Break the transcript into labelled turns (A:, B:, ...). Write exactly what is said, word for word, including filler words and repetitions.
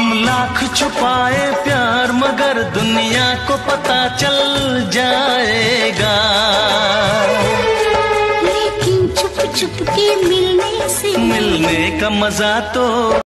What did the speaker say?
A: हम लाख छुपाए प्यार मगर दुनिया को पता चल जाएगा।
B: लेकिन छुप छुप के मिलने से
A: मिलने का मजा तो